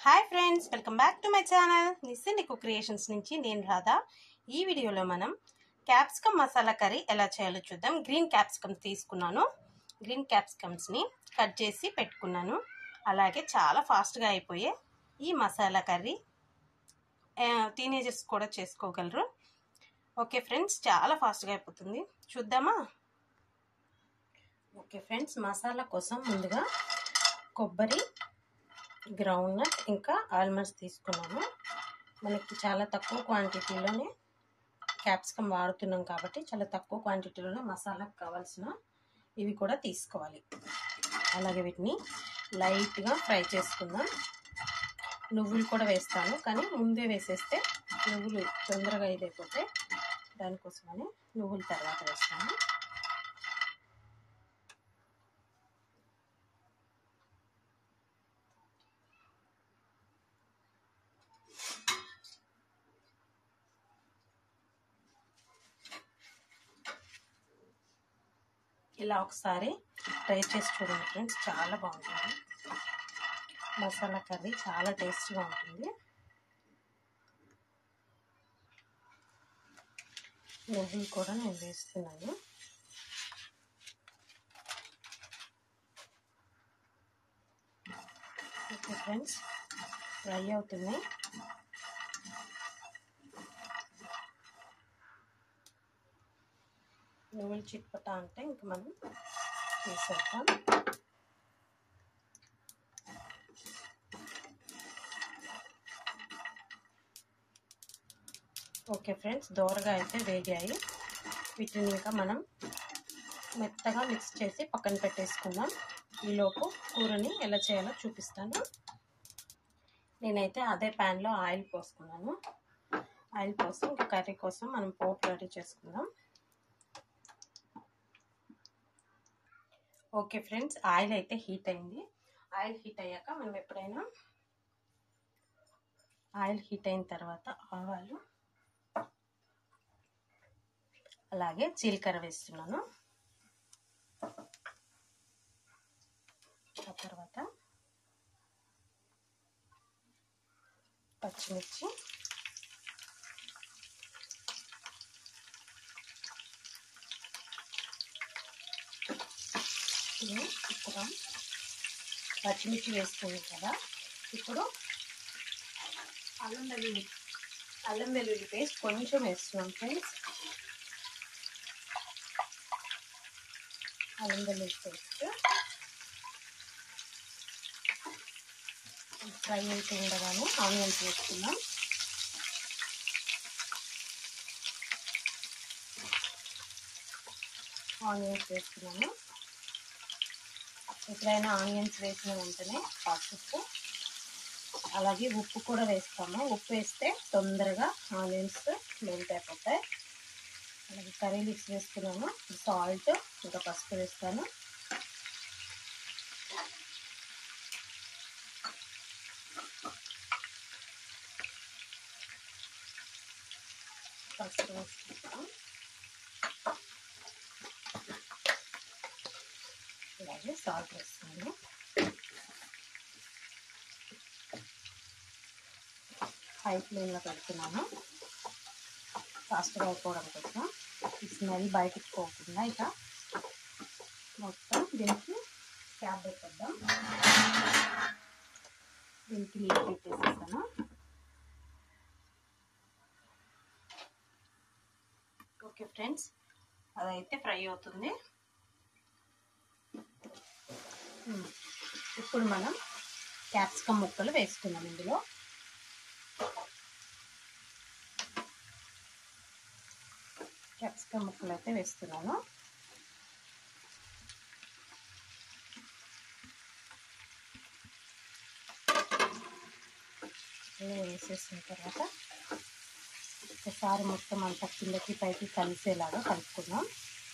Hi friends, welcome back to my channel నిస్సిని cook creations నుంచి నేను రాధా. ఈ వీడియోలో మనం క్యాప్సికమ్ మసాలా కర్రీ ఎలా చేయాలో చూద్దాం. గ్రీన్ క్యాప్సికమ్స్ తీసుకున్నాను. గ్రీన్ క్యాప్సికమ్స్ని కట్ చేసి పెట్టుకున్నాను. అలాగే చాలా ఫాస్ట్గా అయిపోయే ఈ మసాలా కర్రీ టీనేజర్స్ కూడా చేసుకోగలరు. ఓకే ఫ్రెండ్స్, చాలా ఫాస్ట్గా అయిపోతుంది. చూద్దామా? ఓకే ఫ్రెండ్స్, మసాలా కోసం ముందుగా కొబ్బరి, గ్రౌండ్నట్ ఇంకా ఆల్మండ్స్ తీసుకున్నాను. మనకి చాలా తక్కువ క్వాంటిటీలోనే క్యాప్సికమ్ వాడుతున్నాం కాబట్టి చాలా తక్కువ క్వాంటిటీలోనే మసాలాకు కావాల్సిన ఇవి కూడా తీసుకోవాలి. అలాగే వీటిని లైట్గా ఫ్రై చేసుకుందాం. నువ్వులు కూడా వేస్తాను, కానీ ముందే వేసేస్తే నువ్వులు తొందరగా ఇదైపోతే దానికోసమని నువ్వులు తర్వాత వేస్తాను. ఇలా ఒకసారి ట్రై చేసి చూడండి ఫ్రెండ్స్, చాలా బాగుంటుంది. మసాలా కర్రీ చాలా టేస్ట్గా ఉంటుంది. నువ్వులు కూడా నేను వేస్తున్నాను. ఓకే ఫ్రెండ్స్, ఫ్రై అవుతున్నాయి. నువ్వులు చిట్పట అంటే ఇంక మనం వేసేద్దాం. ఓకే ఫ్రెండ్స్, దోరగా అయితే వేగాయి. వీటిని ఇంకా మనం మెత్తగా మిక్స్ చేసి పక్కన పెట్టేసుకుందాం. ఈలోపు కూరని ఎలా చేయాలో చూపిస్తాను. నేనైతే అదే ప్యాన్లో ఆయిల్ పోసుకున్నాను. ఆయిల్ పోసి ఇంకా కర్రీ కోసం మనం పోపు రెడీ చేసుకుందాం. ఓకే ఫ్రెండ్స్, ఆయిల్ అయితే హీట్ అయింది. ఆయిల్ హీట్ అయ్యాక మనం ఎప్పుడైనా ఆయిల్ హీట్ అయిన తర్వాత ఆవాలు అలాగే జీలకర్ర వేస్తున్నాను. ఆ తర్వాత పచ్చిమిర్చి, ఇప్పుడు పచ్చిమిర్చి వేసుకున్నాం కదా, ఇప్పుడు అల్లం వెల్లుల్లి పేస్ట్ కొంచెం వేస్తున్నాం ఫ్రెండ్స్. అల్లం వెల్లుల్లి పేస్ట్ ఫ్రై అయితే ఉండగానే ఆనియన్స్ వేసుకున్నాం. ఆనియన్స్ వేసుకున్నాను. ఎప్పుడైనా ఆనియన్స్ వేసిన వెంటనే పసుపు అలాగే ఉప్పు కూడా వేస్తాము. ఉప్పు వేస్తే తొందరగా ఆనియన్స్ మెల్ట్ అయిపోతాయి. అలాగే కర్రీ లీవ్స్ వేసుకున్నాను. సాల్ట్ ఇంకా పసుపు వేస్తాను. పసుపు వేసుకుంటాను. అలాగే సాల్ట్ వేస్తాను. హై ఫ్లేమ్లో పెడుతున్నాను ఫాస్ట్గా అయిపోవడం కోసం. ఈ స్మెల్ బయటకు పోకుండా ఇక మొత్తం దీనికి క్యాప్ పెట్టేద్దాం. దీనికి లీడ్ పెట్టేసేసాను. ఓకే ఫ్రెండ్స్, అదైతే ఫ్రై అవుతుంది. ఇప్పుడు మనం క్యాప్సికమ్ ముక్కలు వేసుకున్నాం. ఇందులో క్యాప్సికమ్ ముక్కలు అయితే వేస్తున్నాను. వేసేసిన తర్వాత ఒకసారి మొత్తం అంతా కిందకి పైకి కలిసేలాగా కలుపుకుందాం.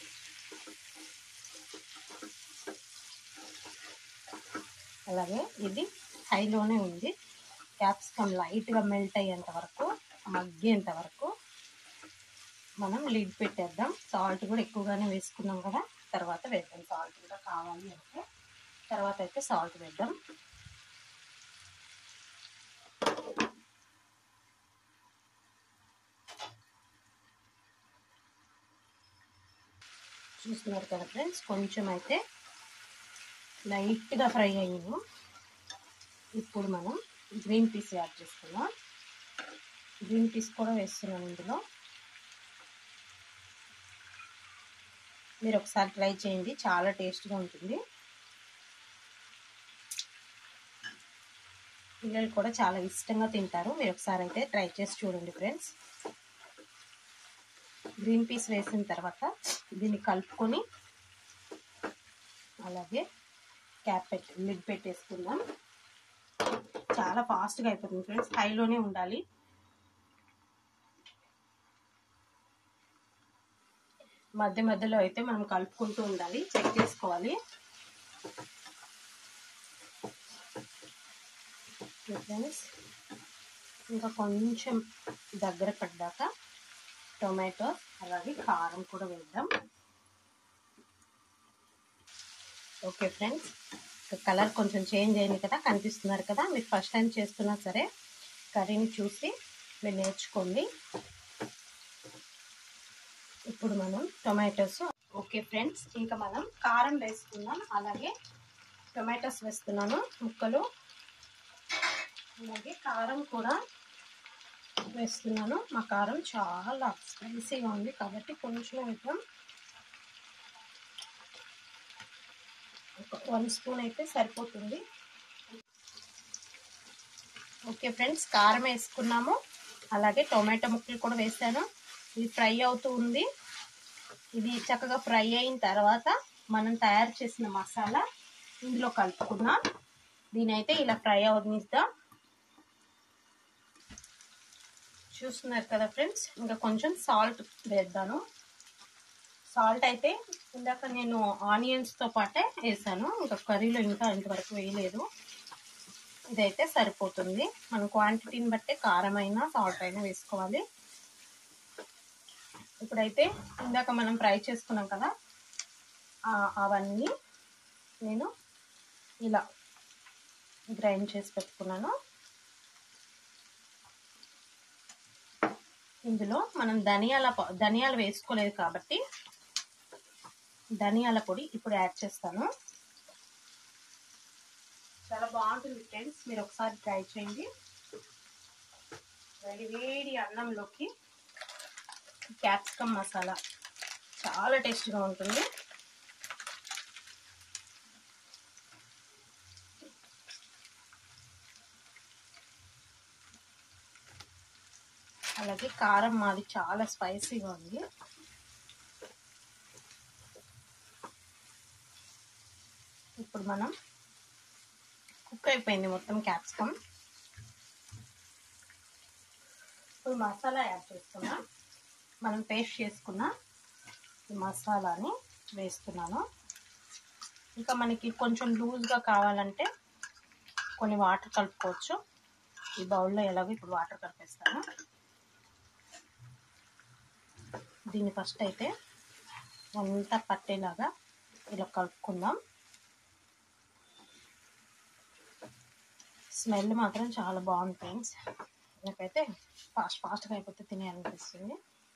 అలాగే ఇది హైలోనే ఉంది. క్యాప్సికమ్ లైట్గా మెల్ట్ అయ్యేంత వరకు, మగ్గేంత వరకు మనం లిడ్ పెట్టేద్దాం. సాల్ట్ కూడా ఎక్కువగానే వేసుకున్నాం కదా, తర్వాత వేద్దాం. సాల్ట్ కూడా కావాలి అంటే తర్వాత అయితే సాల్ట్ వేద్దాం. చూస్తున్నారు కదా ఫ్రెండ్స్, కొంచెం అయితే లైట్గా ఫ్రై అయ్యాను. ఇప్పుడు మనం గ్రీన్ పీస్ యాడ్ చేసుకుందాం. గ్రీన్ పీస్ కూడా వేస్తున్నాను ఇందులో. మీరు ఒకసారి ట్రై చేయండి, చాలా టేస్ట్గా ఉంటుంది. పిల్లలు కూడా చాలా ఇష్టంగా తింటారు. మీరు ఒకసారి అయితే ట్రై చేసి చూడండి ఫ్రెండ్స్. గ్రీన్ పీస్ వేసిన తర్వాత దీన్ని కలుపుకొని అలాగే లిడ్ పెట్టేసుకుందాం. చాలా ఫాస్ట్గా అయిపోతుంది ఫ్రెండ్స్, హైలోనే ఉండాలి. మధ్య మధ్యలో అయితే మనం కలుపుకుంటూ ఉండాలి, చెక్ చేసుకోవాలి. ఫ్రెండ్స్, ఇంకా కొంచెం దగ్గర పడ్డాక టొమాటో అలాగే కారం కూడా వేద్దాం. ఓకే ఫ్రెండ్స్, కలర్ కొంచెం చేంజ్ అయింది కదా, కనిపిస్తున్నారు కదా. మీరు ఫస్ట్ టైం చేస్తున్నా సరే కర్రీని చూసి మీరు నేర్చుకోండి. ఇప్పుడు మనం టొమాటోస్, ఓకే ఫ్రెండ్స్, ఇంకా మనం కారం వేసుకుందాం. అలాగే టొమాటోస్ వేస్తున్నాను ముక్కలు, అలాగే కారం కూడా వేస్తున్నాను. మా కారం చాలా స్పైసీగా ఉంది కాబట్టి కొంచెం వేద్దాం. 1 స్పూన్ అయితే సరిపోతుంది. ఓకే ఫ్రెండ్స్, కారం వేసుకున్నాము, అలాగే టొమాటో ముక్కలు కూడా వేసాను. ఇది ఫ్రై అవుతూ ఉంది. ఇది చక్కగా ఫ్రై అయిన తర్వాత మనం తయారు చేసిన మసాలా ఇందులో కలుపుకుందాం. దీని అయితే ఇలా ఫ్రై అవనిద్దాం. చూస్తున్నారు కదా ఫ్రెండ్స్, ఇంకా కొంచెం సాల్ట్ వేద్దాను. సాల్ట్ అయితే ఇందాక నేను ఆనియన్స్తో పాటే వేసాను, ఇంకా కర్రీలో ఇంకా ఇంతవరకు వేయలేదు. ఇదైతే సరిపోతుంది. మన క్వాంటిటీని బట్టే కారం అయినా సాల్ట్ అయినా వేసుకోవాలి. ఇప్పుడైతే ఇందాక మనం ఫ్రై చేసుకున్నాం కదా, అవన్నీ నేను ఇలా గ్రైండ్ చేసి పెట్టుకున్నాను. ఇందులో మనం ధనియాలు వేసుకోలేదు కాబట్టి ధనియాల పొడి ఇప్పుడు యాడ్ చేస్తాను. చాలా బాగుంటుంది ఫ్రెండ్స్, మీరు ఒకసారి ట్రై చేయండి. వేడి అన్నంలోకి క్యాప్సికమ్ మసాలా చాలా టేస్ట్గా ఉంటుంది. అలాగే కారం మాది చాలా స్పైసీగా ఉంది. ఇప్పుడు మనం కుక్ అయిపోయింది మొత్తం క్యాప్సికమ్. ఇప్పుడు మసాలా యాడ్ చేసుకున్నాం. మనం పేస్ట్ చేసుకున్న ఈ మసాలాని వేస్తున్నాను. ఇంకా మనకి కొంచెం లూజ్గా కావాలంటే కొన్ని వాటర్ కలుపుకోవచ్చు. ఈ బౌల్లో ఎలాగో ఇప్పుడు వాటర్ కలిపేస్తాను. దీన్ని ఫస్ట్ అయితే అంతా పట్టేలాగా ఇలా కలుపుకుందాం. స్మెల్ మాత్రం చాలా బాగుంది ఫ్రెండ్స్. నాకైతే ఫాస్ట్గా అయిపోతే తినేయాలనిపిస్తుంది.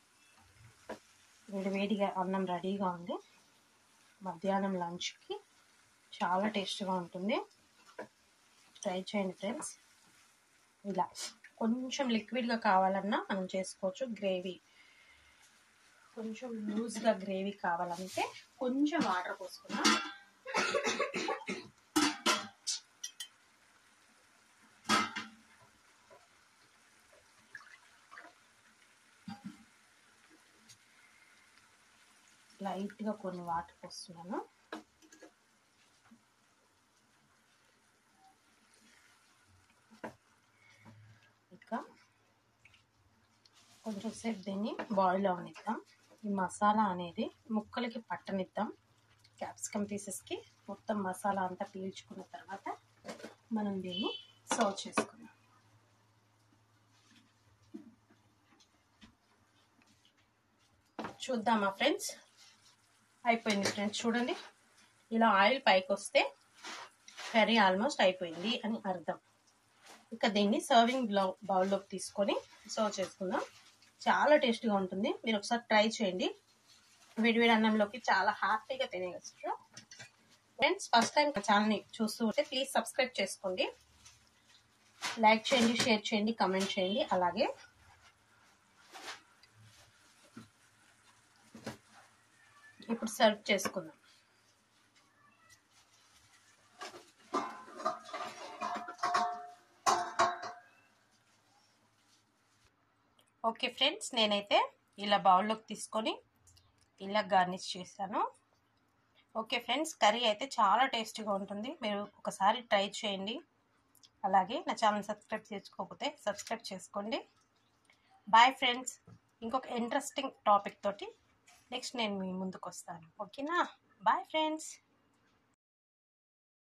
వేడిగా అన్నం రెడీగా ఉంది. మధ్యాహ్నం లంచ్కి చాలా టేస్ట్గా ఉంటుంది. ట్రై చేయండి ఫ్రెండ్స్. ఇలా కొంచెం లిక్విడ్గా కావాలన్నా మనం చేసుకోవచ్చు. గ్రేవీ కొంచెం లూజ్గా గ్రేవీ కావాలంటే కొంచెం వాటర్ పోసుకున్నాం. లైట్గా కొన్ని వాటర్ పోస్తున్నాను. ఇంకా కొంచెం సేపు దీన్ని బాయిల్ అవనిద్దాం. ఈ మసాలా అనేది ముక్కలకి పట్టనిద్దాం. క్యాప్సికమ్ పీసెస్కి మొత్తం మసాలా అంతా పీల్చుకున్న తర్వాత మనం దీన్ని సర్వ్ చేసుకుందాం. చూద్దామా ఫ్రెండ్స్? అయిపోయింది ఫ్రెండ్స్, చూడండి. ఇలా ఆయిల్ పైకి వస్తే కర్రీ ఆల్మోస్ట్ అయిపోయింది అని అర్థం. ఇక దీన్ని సర్వింగ్ బౌల్లోకి తీసుకొని సర్వ్ చేసుకుందాం. చాలా టేస్టీగా ఉంటుంది. మీరు ఒకసారి ట్రై చేయండి. వేడివేడి అన్నంలోకి చాలా హ్యాపీగా తినేయచ్చు ఫ్రెండ్స్. ఫస్ట్ టైం ఛానల్ని చూస్తూ ఉంటే ప్లీజ్ సబ్స్క్రైబ్ చేసుకోండి, లైక్ చేయండి, షేర్ చేయండి, కమెంట్ చేయండి. అలాగే ఇప్పుడు సర్వ్ చేసుకుందాం. ఓకే ఫ్రెండ్స్, నేనైతే ఇలా బౌల్లోకి తీసుకొని ఇలా గార్నిష్ చేశాను. ఓకే ఫ్రెండ్స్, కర్రీ అయితే చాలా టేస్టీగా ఉంటుంది. మీరు ఒకసారి ట్రై చేయండి. అలాగే నా ఛానల్ సబ్స్క్రైబ్ చేసుకోకపోతే సబ్స్క్రైబ్ చేసుకోండి. Bye friends. ఇంకొక ఇంట్రెస్టింగ్ టాపిక్ తోటి నెక్స్ట్ నేను మీ ముందుకు వస్తాను. ఓకేనా? Bye friends.